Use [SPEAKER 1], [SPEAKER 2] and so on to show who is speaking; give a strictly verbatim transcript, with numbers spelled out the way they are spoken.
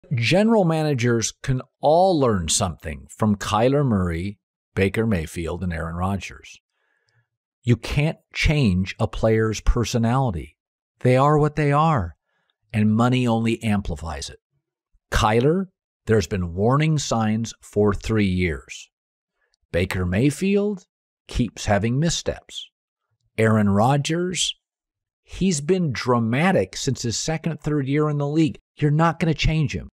[SPEAKER 1] General managers can all learn something from Kyler Murray, Baker Mayfield, and Aaron Rodgers. You can't change a player's personality. They are what they are, and money only amplifies it. Kyler, there's been warning signs for three years. Baker Mayfield keeps having missteps. Aaron Rodgers, he's been dramatic since his second, third year in the league. You're not going to change him.